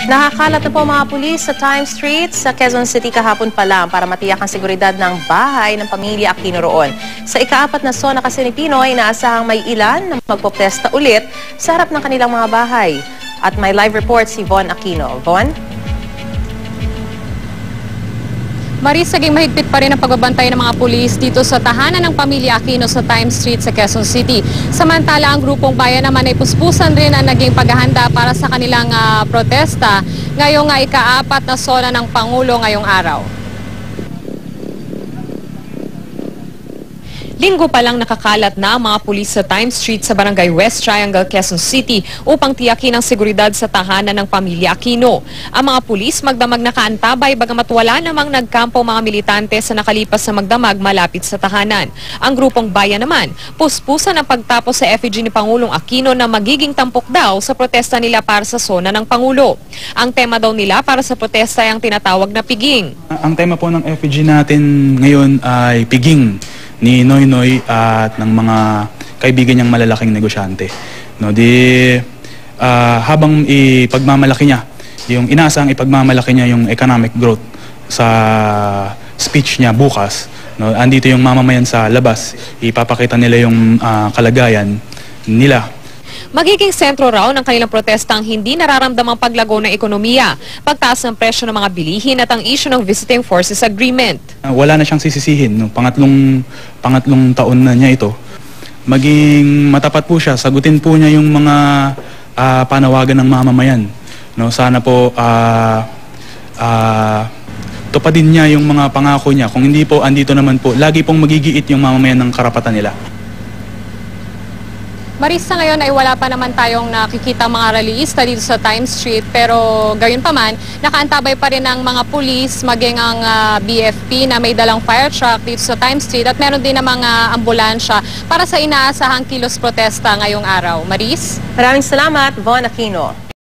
Nakakalat na po mga pulis sa Times Street sa Quezon City kahapon pa lang para matiyak ang seguridad ng bahay ng pamilya Aquino roon. Sa ika-4 na zona kasi ni Pinoy, inaasahang may ilan na magpopresta ulit sa harap ng kanilang mga bahay. At may live report si Von Aquino. Von? Maris, saging mahigpit pa rin ang pagbabantay ng mga pulis dito sa tahanan ng pamilya Aquino sa Times Street sa Quezon City. Samantala, ang grupong bayan naman ay puspusan rin ang naging paghahanda para sa kanilang protesta ngayong ika-4 na zona ng Pangulo ngayong araw. Linggo pa lang nakakalat na ang mga pulis sa Times Street sa Barangay West Triangle, Quezon City upang tiyakin ang seguridad sa tahanan ng pamilya Aquino. Ang mga pulis magdamag nakaantabay bagamat wala namang nagkampo mga militante sa nakalipas na magdamag malapit sa tahanan. Ang grupong bayan naman, puspusan ang pagtapos sa effigy ni Pangulong Aquino na magiging tampok daw sa protesta nila para sa zona ng Pangulo. Ang tema daw nila para sa protesta ay ang tinatawag na piging. Ang tema po ng effigy natin ngayon ay piging ni Noynoy at ng mga kaibigan niyang malalaking negosyante. No, habang ipagmamalaki niya, yung inaasahang ipagmamalaki niya yung economic growth sa speech niya bukas, no, andito yung mamamayan sa labas, ipapakita nila yung kalagayan nila. Magiging sentro raw ng kanilang protesta ang hindi nararamdamang paglago ng ekonomiya, pagtaas ng presyo ng mga bilihin at ang issue ng Visiting Forces Agreement. Wala na siyang sisisihin. No? Pangatlong taon na niya ito. Maging matapat po siya. Sagutin po niya yung mga panawagan ng mamamayan. No? Sana po tupadin niya yung mga pangako niya. Kung hindi po, andito naman po. Lagi pong magigiit yung mamamayan ng karapatan nila. Maris, sa ngayon ay wala pa naman tayong nakikita mga rallyista dito sa Times Street, pero gayon pa man, nakaantabay pa rin ang mga pulis, maging ang BFP na may dalang fire truck dito sa Times Street at meron din ang mga ambulansya para sa inaasahang kilos protesta ngayong araw. Maris? Maraming salamat, Von Aquino.